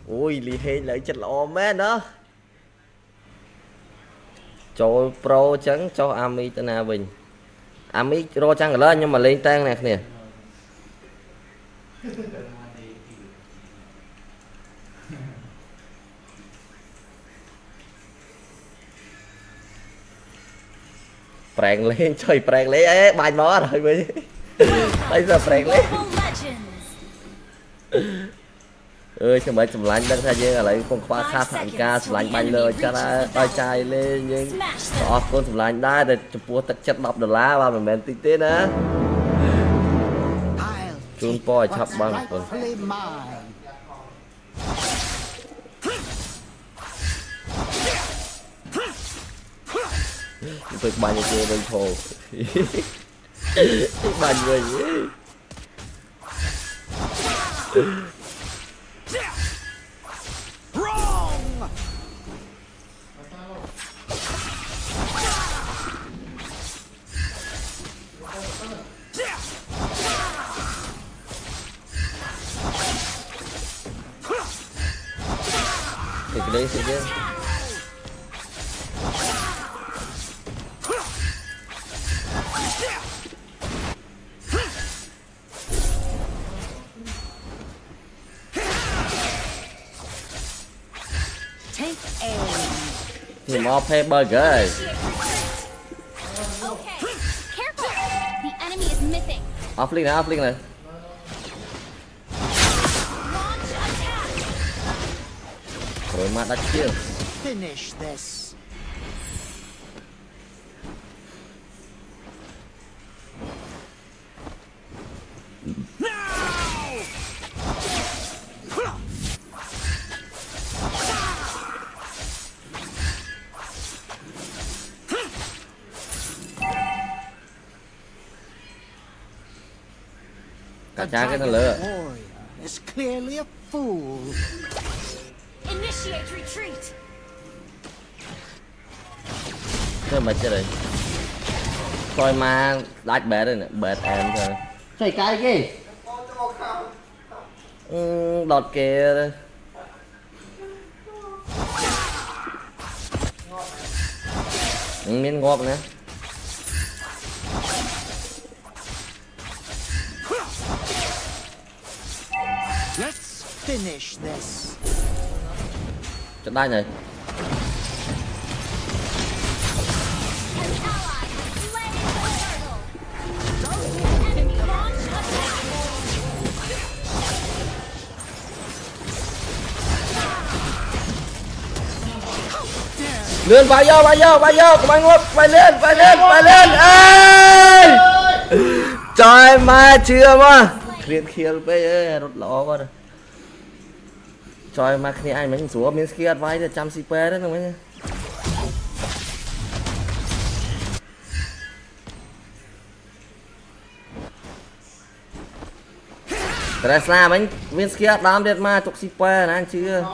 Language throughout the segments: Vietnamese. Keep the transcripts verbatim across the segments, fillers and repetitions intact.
ui lì hê lại chật lọ mẹ đó cho pro trắng cho ami tên nào bình ami ro trắng lên nhưng mà lên tan nè nè prang lên chơi prang lấy ấy bài mó rồi bây bây giờ prang lấy ơi cho mấy chùm lạnh đang thay như là lại con khoa kha thẳng ca chùm lạnh bay lời cho nó đôi chai lên nhưng có con chùm lạnh đá để chụp búa tất chất đọc đờ lá và mình bền tí tí nữa chun poi chắp bằng con tôi bao nhiêu kia bên thổ bao nhiêu thì cái đấy sẽ chứ thì mò phê burger off link này off link này rồi mà đã chưa cả cha cái thằng lừa thôi mà chơi đây coi mà lát bể đây nè bể em thôi chạy cái gì ừ, đọt kìa đây miếng ngọt nữa Finish this. Trận đai này. Lên bay vô bay vô bay vô các bạn ngốc bay lên bay lên bay lên ơi trời mà chưa mà liền kia bây giờ rút lọ qua rồi trời mà khi ai mình xuống miếng kia vai để chăm ship đấy không mấy Tesla mình miếng kia đám đẹp mà chụp ship nè anh chưa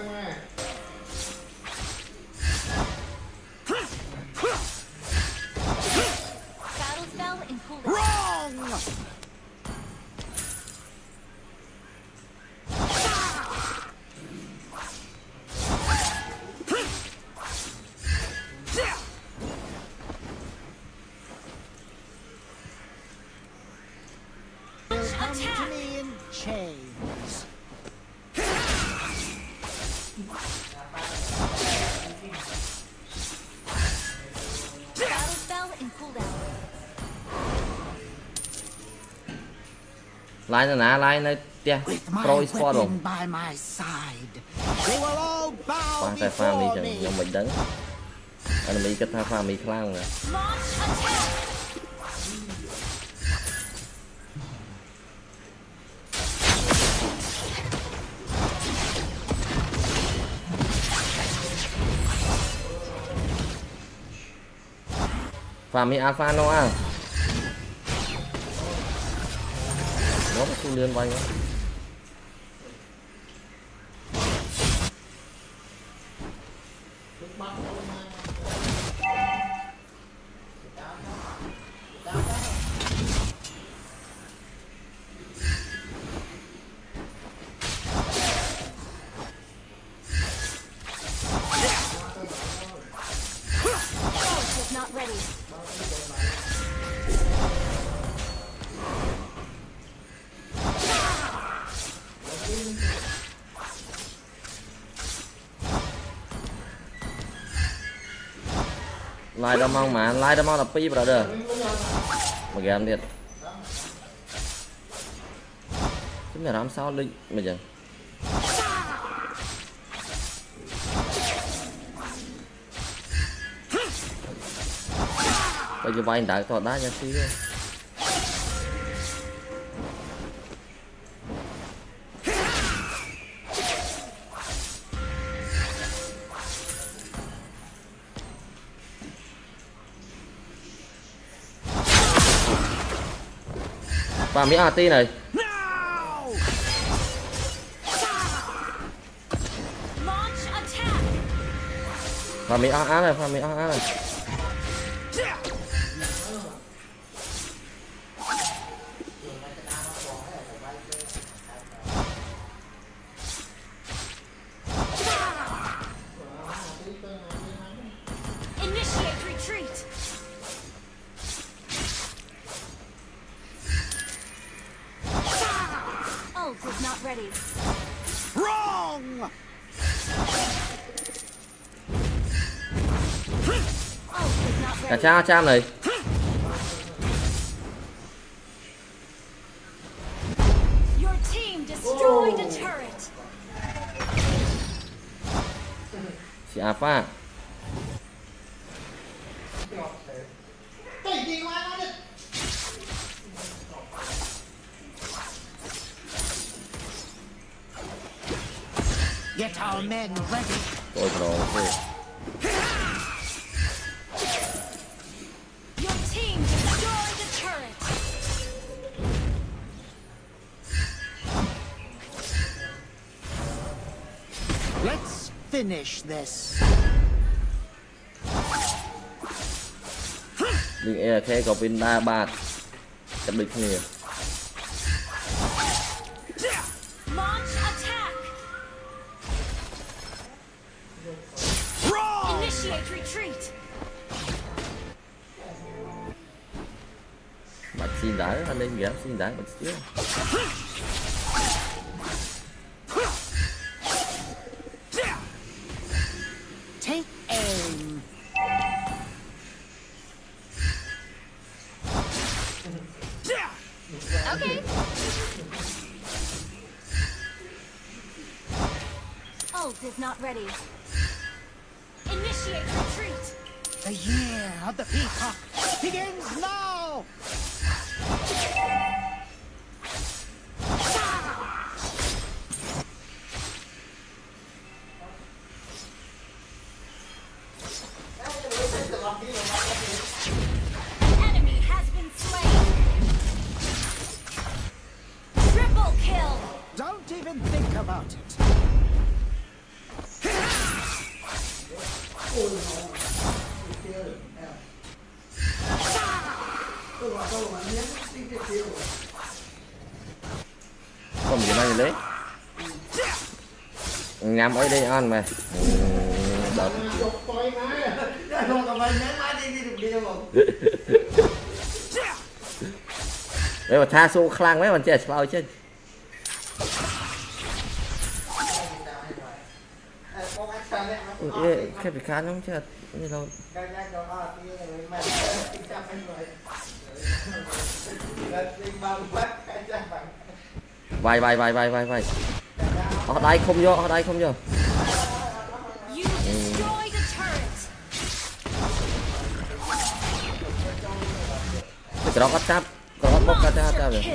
lại nữa nè lại nơi tia pro sport rồi qua tay farm đi chẳng nhưng mình đứng anh mỹ kết tha farm mỹ khang nè farm mỹ alpha nó à nó có thu liên bay nữa Lai đâm mong mà lai đâm mong là pi vào đó mà game thiệt chúng ta làm sao linh bây giờ bây giờ bay đại toàn đá nha xí và mỹ a tê này và mỹ a này và mỹ a này cả cha cha này siapa Get our men ready. tôi rồi thôi Let's finish this. mình e khe có bên đa bạt chặt địch nhiều bạch xin đá anh lên ghé xin đá bạch xíu Take aim. Okay. Ult is not ready. Initiate retreat. The year of the peacock begins now. An enemy has been slain. Triple kill. Don't even think about it. không gì này đấy nhắm ở đây ăn mày đấy mà tha xô khlang mấy bạn trẻ sao chứ cái bị khá giống chết như đâu vài vài vài vài vài vài ở đây không vô ở đây không vô You destroyed a turret. cái đó cắt chắp có bóc cắt chắp chắp rồi Kill.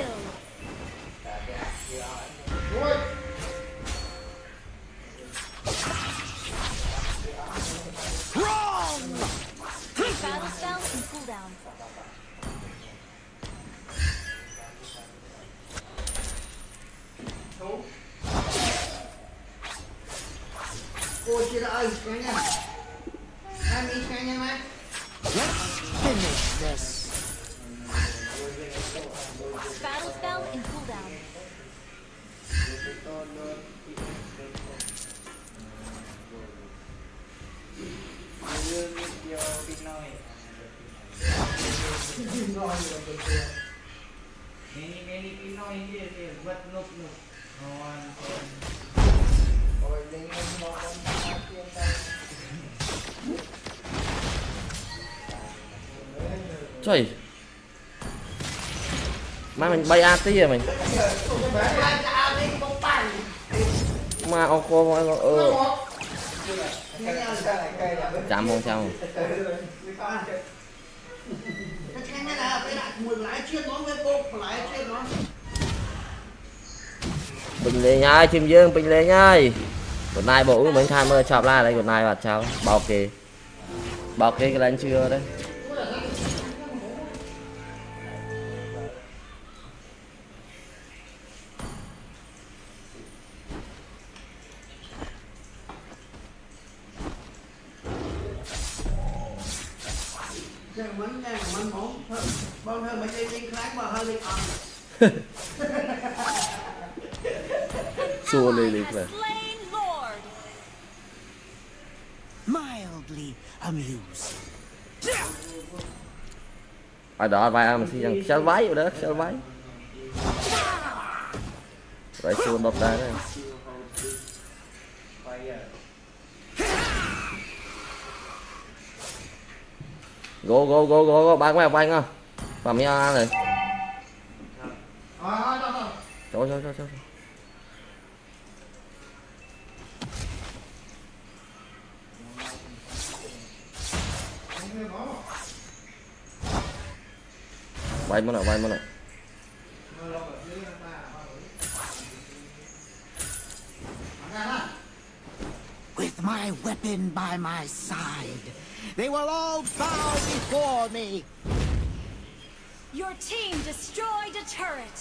Battle spell and cooldown. Cô chưa đã ơi, cái nha. Hai mươi cái nha má. Let's finish this. Battle spell and cooldown. Ini ini Pinoy dia dia buat nuk nuk. Kawan. chơi má mình bay a tí rồi mình mà ô cô ờ chạm không chạm không bình lên nhai chim dương bình lên nhai của nay bộ mình tham mơ chọc la đây của nay và cháu bao kì bao kì cái lên chưa đấy mình mình muốn bao nhiêu mấy cái tiếng khác mà hơi bị ồn xua đi đi về Slain Lord. Mildly amused. ai đó vai em thì rằng sao váy vào đó sao váy rồi xua đột ra đấy go go go go go ba mấy bay nha làm nha này trời trời trời trời bay mất rồi bay mất rồi With my weapon by my side, they will all bow before me. Your team destroyed a turret.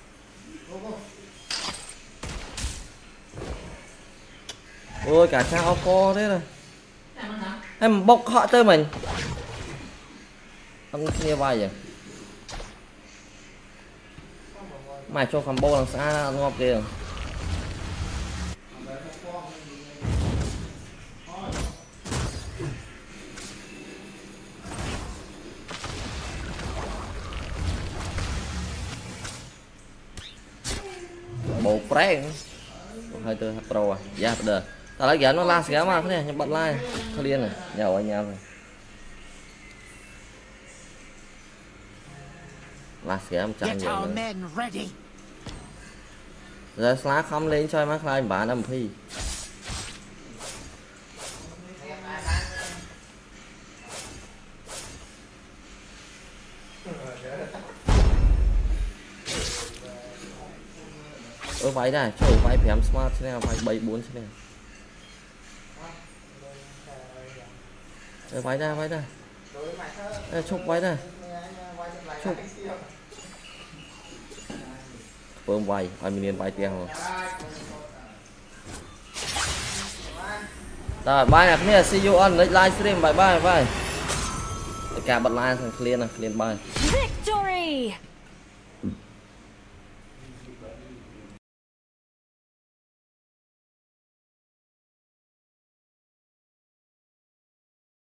ôi cả cha co thế rồi em bốc họ tới mình ông kia vai vậy mày cho combo làm sao ngọc kìa bộ pré hơi từ pro à dạ được ta lấy nó la xé mà thế này nhưng bật like thôi điên này nhờ anh em rồi la xé em chẳng Get nhiều our nữa men ready. giờ slá không lên chơi mắt lại bạn âm phi ơ váy đây trời váy phèm smart thế nào váy bảy bốn thế này ơ váy đây váy đây ơ chụp váy đây chụp bơm váy váy mình liền váy tiền rồi rồi bye nè cái see you on livestream bye bye bye cả bật like thằng clear nè clear bye Victory.